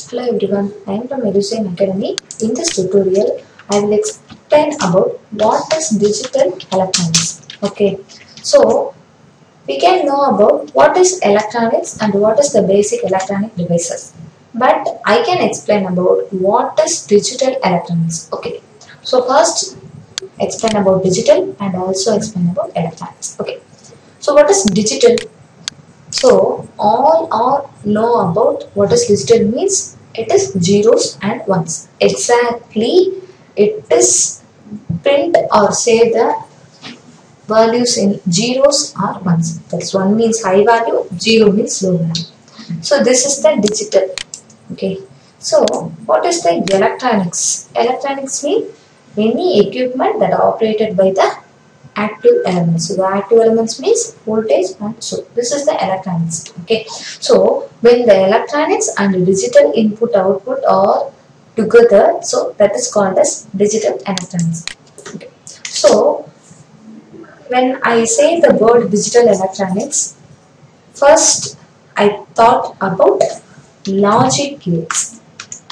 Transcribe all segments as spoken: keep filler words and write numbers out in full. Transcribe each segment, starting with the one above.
Hello everyone, I am from Educine Academy. In this tutorial, I will explain about what is digital electronics. Okay, so we can know about what is electronics and what is the basic electronic devices. But I can explain about what is digital electronics. Okay, so first explain about digital and also explain about electronics. Okay, so what is digital? So all all know about what is digital means. It is zeros and ones. Exactly, it is print or say the values in zeros or ones. That's one means high value, zero means low value. So this is the digital. Okay. So what is the electronics? Electronics mean any equipment that are operated by the active elements. So the active elements means voltage and so this is the electronics. Okay. So when the electronics and the digital input output are together, so that is called as digital electronics. Okay. So when I say the word digital electronics, first I thought about logic gates.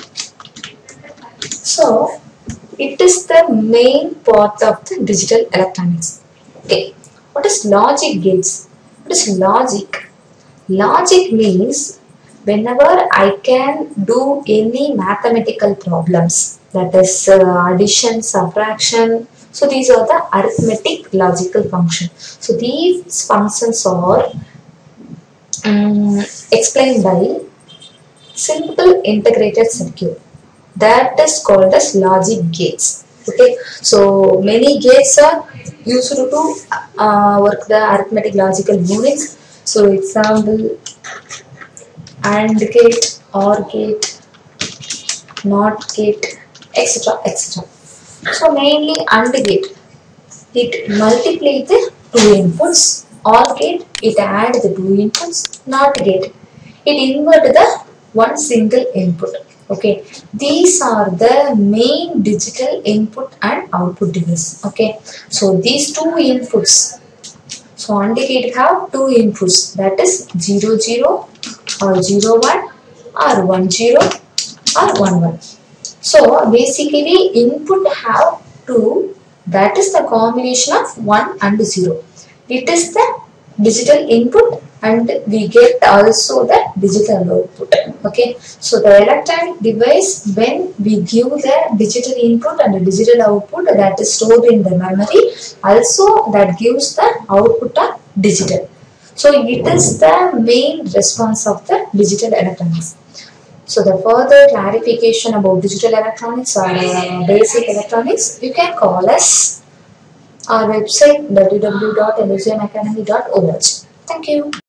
So it is the main part of the digital electronics. Okay, what is logic gates? What is logic? Logic means whenever I can do any mathematical problems, that is uh, addition, subtraction. So these are the arithmetic logical functions. So these functions are um, explained by simple integrated circuit. That is called as logic gates. Okay, so many gates are used to uh, work the arithmetic logical units. So example, AND gate, OR gate, NOT gate, et cetera et cetera. So mainly AND gate, it multiply the two inputs. OR gate, it add the two inputs. NOT gate, it invert the one single input. Okay, these are the main digital input and output device. Okay, so these two inputs. So AND gate have two inputs, that is zero zero or zero one or one zero or one one. So basically input have two, that is the combination of one and zero. It is the digital input and we get also the digital output. Okay, so the electronic device, when we give the digital input and the digital output, that is stored in the memory, also that gives the output of digital. So it is the main response of the digital electronics. So the further clarification about digital electronics or uh, basic electronics, you can call us our website w w w dot educine academy dot org. Thank you.